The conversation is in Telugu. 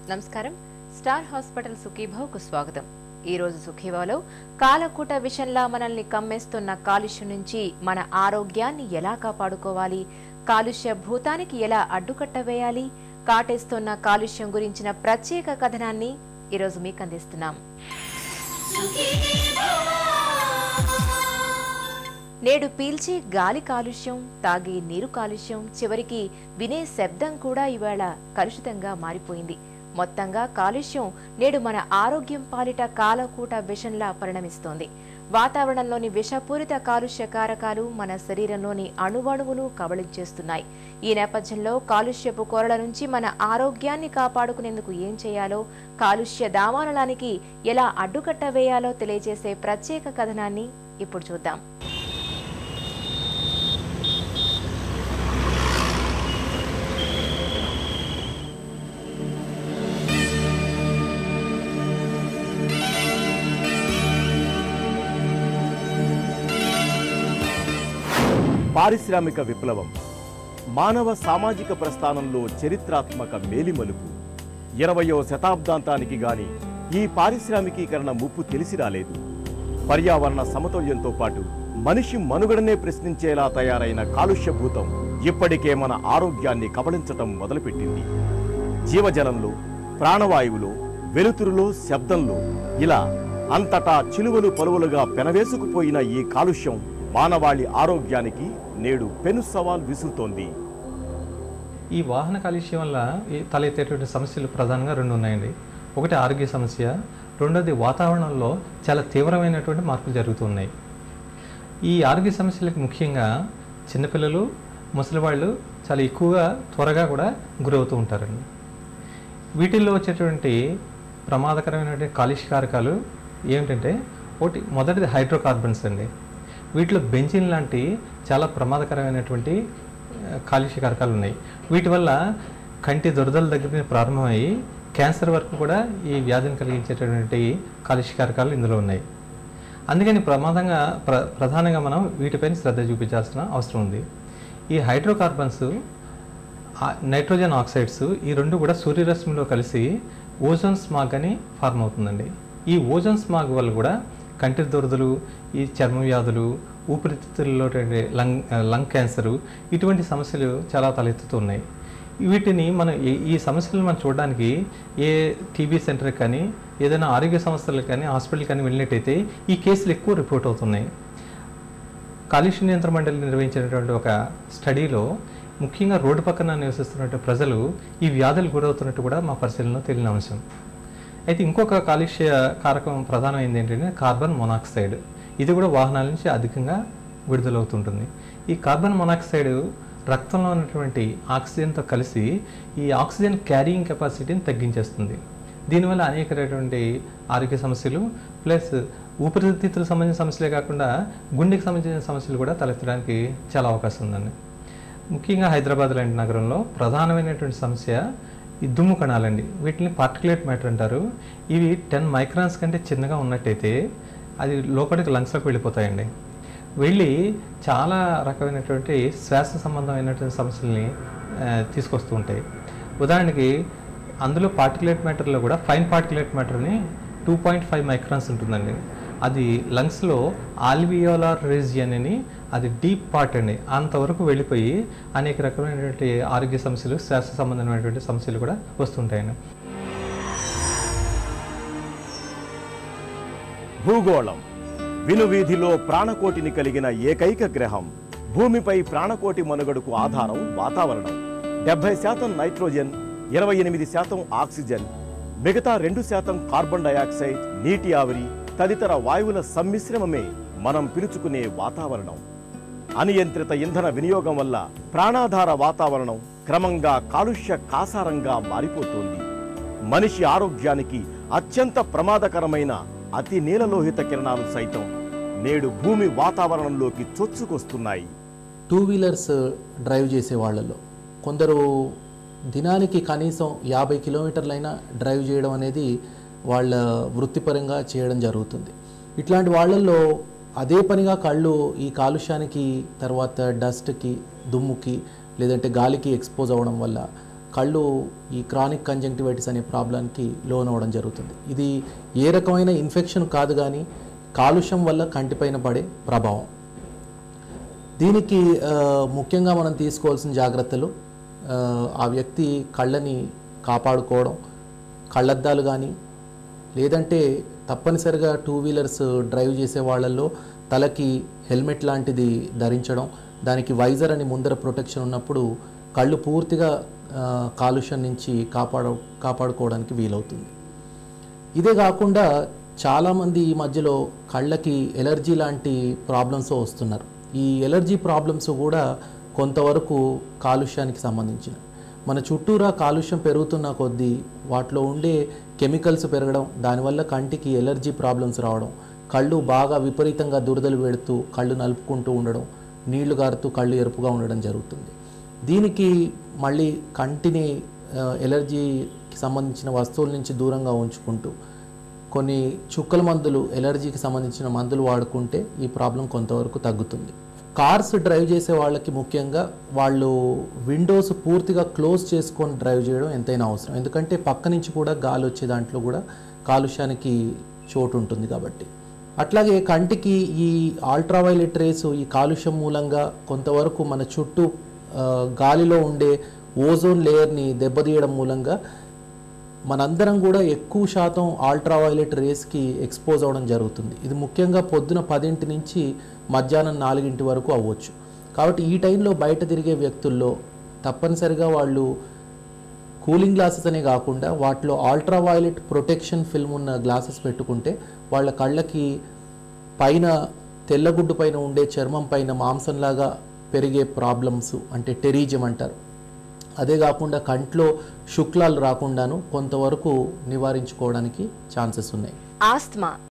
నమస్కారం. స్టార్ హాస్పిటల్ సుఖీభావ్కు స్వాగతం. ఈ రోజు సుఖీభావ్లో కాలకూట విషంలా మనల్ని కమ్మేస్తున్న కాలుష్యం నుంచి మన ఆరోగ్యాన్ని ఎలా కాపాడుకోవాలి, కాలుష్య భూతానికి ఎలా అడ్డుకట్ట వేయాలి, కాటేస్తున్న కాలుష్యం గురించిన ప్రత్యేక కథనాన్ని ఈరోజు మీకు అందిస్తున్నాం. నేడు పీల్చే గాలి కాలుష్యం, తాగే నీరు కాలుష్యం, చివరికి వినే శబ్దం కూడా ఇవాళ కలుషితంగా మారిపోయింది. మొత్తంగా కాలుష్యం నేడు మన ఆరోగ్యం పాలిట కాలకూట విషంలా పరిణమిస్తోంది. వాతావరణంలోని విషపూరిత కాలుష్య కారకాలు మన శరీరంలోని అణువణువును కబళించేస్తున్నాయి. ఈ నేపథ్యంలో కాలుష్యపు కోరల నుంచి మన ఆరోగ్యాన్ని కాపాడుకునేందుకు ఏం చేయాలో, కాలుష్య దావానలానికి ఎలా అడ్డుకట్ట వేయాలో తెలియజేసే ప్రత్యేక కథనాన్ని ఇప్పుడు చూద్దాం. పారిశ్రామిక విప్లవం మానవ సామాజిక ప్రస్థానంలో చరిత్రాత్మక మేలిమలుపు. 20వ శతాబ్దాంతానికి గాని ఈ పారిశ్రామికీకరణ ముప్పు తెలిసి రాలేదు. పర్యావరణ సమతుల్యంతో పాటు మనిషి మనుగడనే ప్రశ్నించేలా తయారైన కాలుష్యభూతం ఇప్పటికే మన ఆరోగ్యాన్ని కబళించటం మొదలుపెట్టింది. జీవజలంలో, ప్రాణవాయువులో, వెలుతురులో, శబ్దంలో ఇలా అంతటా చిలువలు పలువలుగా పెనవేసుకుపోయిన ఈ కాలుష్యం మానవాళి ఆరోగ్యానికి నేడు పెను సవాల్ విసురుతోంది. ఈ వాహన కాలుష్యం వల్ల తలెత్తేటువంటి సమస్యలు ప్రధానంగా రెండు ఉన్నాయండి. ఒకటి ఆరోగ్య సమస్య, రెండోది వాతావరణంలో చాలా తీవ్రమైనటువంటి మార్పులు జరుగుతున్నాయి. ఈ ఆరోగ్య సమస్యలకు ముఖ్యంగా చిన్నపిల్లలు, ముసలివాళ్ళు చాలా ఎక్కువగా త్వరగా కూడా గురవుతూ ఉంటారండి. వీటిల్లో వచ్చేటువంటి ప్రమాదకరమైనటువంటి కాలుష్యకారకాలు ఏమిటంటే, మొదటిది హైడ్రోకార్బన్స్ అండి. వీటిలో బెంజిన్ లాంటి చాలా ప్రమాదకరమైనటువంటి కాలుష్యకారకాలు ఉన్నాయి. వీటి వల్ల కంటి దురదల దగ్గర ప్రారంభమై క్యాన్సర్ వరకు కూడా ఈ వ్యాధిని కలిగించేటటువంటి కాలుష్యకారకాలు ఇందులో ఉన్నాయి. అందుకని ప్రధానంగా మనం వీటిపైన శ్రద్ధ చూపించాల్సిన అవసరం ఉంది. ఈ హైడ్రోకార్బన్స్, నైట్రోజన్ ఆక్సైడ్స్, ఈ రెండు కూడా సూర్యరశ్మిలో కలిసి ఓజోన్ స్మాగ్ అని ఫార్మ్ అవుతుందండి. ఈ ఓజోన్ స్మాగ్ వల్ల కూడా కంటి దురదలు, ఈ చర్మ వ్యాధులు, ఊపిరితిత్తుల్లో లంగ్ క్యాన్సరు, ఇటువంటి సమస్యలు చాలా తలెత్తుతున్నాయి. వీటిని ఈ సమస్యలను మనం చూడడానికి ఏ టీబీ సెంటర్కి కానీ, ఏదైనా ఆరోగ్య సంస్థలకు కానీ, హాస్పిటల్ కానీ వెళ్ళినట్టయితే ఈ కేసులు ఎక్కువ రిపోర్ట్ అవుతున్నాయి. కాలుష్య నియంత్రణ మండలి నిర్వహించినటువంటి ఒక స్టడీలో ముఖ్యంగా రోడ్డు పక్కన నివసిస్తున్నటువంటి ప్రజలు ఈ వ్యాధులు గురవుతున్నట్టు కూడా మా పరిశీలనలో తేలిన అంశం. అయితే ఇంకొక కాలుష్య కారకం ప్రధానమైంది ఏంటంటే కార్బన్ మొనాక్సైడ్. ఇది కూడా వాహనాల నుంచి అధికంగా విడుదలవుతుంటుంది. ఈ కార్బన్ మొనాక్సైడ్ రక్తంలో ఉన్నటువంటి ఆక్సిజన్తో కలిసి ఈ ఆక్సిజన్ క్యారియింగ్ కెపాసిటీని తగ్గించేస్తుంది. దీనివల్ల అనేకమైనటువంటి ఆరోగ్య సమస్యలు, ప్లస్ ఊపిరితిత్తులకు సంబంధించిన సమస్యలే కాకుండా గుండెకి సంబంధించిన సమస్యలు కూడా తలెత్తడానికి చాలా అవకాశం ఉందండి. ముఖ్యంగా హైదరాబాద్ లాంటి నగరంలో ప్రధానమైనటువంటి సమస్య ఈ దుమ్ము కణాలండి. వీటిని పార్టికులేట్ మ్యాటర్ అంటారు. ఇవి 10 మైక్రాన్స్ కంటే చిన్నగా ఉన్నట్టయితే అది లోపలికి లంగ్స్లోకి వెళ్ళిపోతాయండి. వెళ్ళి చాలా రకమైనటువంటి శ్వాస సంబంధమైనటువంటి సమస్యల్ని తీసుకొస్తూ ఉంటాయి. ఉదాహరణకి అందులో పార్టికులేట్ మ్యాటర్లో కూడా ఫైన్ పార్టికులేట్ మ్యాటర్ని 2.5 మైక్రాన్స్ ఉంటుందండి. అది లంగ్స్లో ఆల్వియోలార్ రీజియన్ అని, అది డీప్ పార్ట్ అండి. అంతవరకు వెళ్ళిపోయి అనేక రకమైనటువంటి ఆరోగ్య సమస్యలు, శ్వాస సంబంధమైనటువంటి సమస్యలు కూడా వస్తుంటాయండి. భూగోళం వినువీధిలో ప్రాణకోటిని కలిగిన ఏకైక గ్రహం. భూమిపై ప్రాణకోటి మనుగడకు ఆధారం వాతావరణం. 70% నైట్రోజన్, 28% ఆక్సిజన్, మిగతా 2% కార్బన్ డయాక్సైడ్, నీటి ఆవిరి తదితర వాయువుల సమ్మిశ్రమమే మనం పిలుచుకునే వాతావరణం. అనియంత్రిత ఇంధన వినియోగం వల్ల ప్రాణాధార వాతావరణం క్రమంగా కాలుష్య కాసారంగా మారిపోతోంది. మనిషి ఆరోగ్యానికి అత్యంత ప్రమాదకరమైన అతి నీలలోహిత కిరణాలు సైతం నేడు భూమి వాతావరణంలోకి చొచ్చుకొస్తున్నాయి. 2 వీలర్స్ డ్రైవ్ చేసే వాళ్ళలో కొందరు దినానికి కనీసం 50 కిలోమీటర్లైనా డ్రైవ్ చేయడం అనేది వాళ్ళ వృత్తిపరంగా చేయడం జరుగుతుంది. ఇట్లాంటి వాళ్ళల్లో అదే పనిగా కళ్ళు ఈ కాలుష్యానికి, తర్వాత డస్ట్కి, దుమ్ముకి, లేదంటే గాలికి ఎక్స్పోజ్ అవ్వడం వల్ల కళ్ళు ఈ క్రానిక్ కంజంక్టివైటిస్ అనే ప్రాబ్లంకి లోనవ్వడం జరుగుతుంది. ఇది ఏ రకమైన ఇన్ఫెక్షన్ కాదు కానీ కాలుష్యం వల్ల కంటిపైన పడే ప్రభావం. దీనికి ముఖ్యంగా మనం తీసుకోవాల్సిన జాగ్రత్తలు, ఆ వ్యక్తి కళ్ళని కాపాడుకోవడం, కళ్ళద్దాలు కానీ లేదంటే తప్పనిసరిగా 2 వీలర్స్ డ్రైవ్ చేసే వాళ్ళల్లో తలకి హెల్మెట్ లాంటిది ధరించడం, దానికి వైజర్ అని ముందర ప్రొటెక్షన్ ఉన్నప్పుడు కళ్ళు పూర్తిగా కాలుష్యం నుంచి కాపాడుకోవడానికి వీలవుతుంది. ఇదే కాకుండా చాలామంది ఈ మధ్యలో కళ్ళకి ఎలర్జీ లాంటి ప్రాబ్లమ్స్ వస్తున్నారు. ఈ ఎలర్జీ ప్రాబ్లమ్స్ కూడా కొంతవరకు కాలుష్యానికి సంబంధించినవి. మన చుట్టూరా కాలుష్యం పెరుగుతున్న కొద్దీ వాటిలో ఉండే కెమికల్స్ పెరగడం, దానివల్ల కంటికి ఎలర్జీ ప్రాబ్లమ్స్ రావడం, కళ్ళు బాగా విపరీతంగా దురదలు పెడుతూ కళ్ళు నలుపుకుంటూ ఉండడం, నీళ్లు గారుతూ కళ్ళు ఎరుపుగా ఉండడం జరుగుతుంది. దీనికి మళ్ళీ కంటిని ఎలర్జీకి సంబంధించిన వస్తువుల నుంచి దూరంగా ఉంచుకుంటూ కొన్ని చుక్కల మందులు, ఎలర్జీకి సంబంధించిన మందులు వాడుకుంటే ఈ ప్రాబ్లం కొంతవరకు తగ్గుతుంది. కార్స్ డ్రైవ్ చేసే వాళ్ళకి ముఖ్యంగా వాళ్ళు విండోస్ పూర్తిగా క్లోజ్ చేసుకొని డ్రైవ్ చేయడం ఎంతైనా అవసరం. ఎందుకంటే పక్క నుంచి కూడా గాలి వచ్చే దాంట్లో కూడా కాలుష్యానికి చోటు ఉంటుంది కాబట్టి. అట్లాగే కంటికి ఈ అల్ట్రావైలెట్ రేస్ ఈ కాలుష్యం మూలంగా కొంతవరకు మన చుట్టూ గాలిలో ఉండే ఓజోన్ లేయర్ని దెబ్బతీయడం మూలంగా మనందరం కూడా ఎక్కువ శాతం అల్ట్రావైలెట్ రేస్కి ఎక్స్పోజ్ అవ్వడం జరుగుతుంది. ఇది ముఖ్యంగా పొద్దున 10 నుంచి మధ్యాహ్నం 4 వరకు అవ్వచ్చు. కాబట్టి ఈ టైంలో బయట తిరిగే వ్యక్తుల్లో తప్పనిసరిగా వాళ్ళు కూలింగ్ గ్లాసెస్ అనే కాకుండా వాటిలో అల్ట్రావైలెట్ ప్రొటెక్షన్ ఫిల్మ్ ఉన్న గ్లాసెస్ పెట్టుకుంటే వాళ్ళ కళ్ళకి పైన తెల్లగుడ్డు పైన ఉండే చర్మం పైన మాంసంలాగా పెరిగే ప్రాబ్లమ్స్ అంటే టెరీజియం అంటారు, అదే కాకుండా కంట్లో శుక్లాలు రాకుండాను కొంతవరకు నివారించుకోవడానికి ఛాన్సెస్ ఉన్నాయి. ఆస్తమా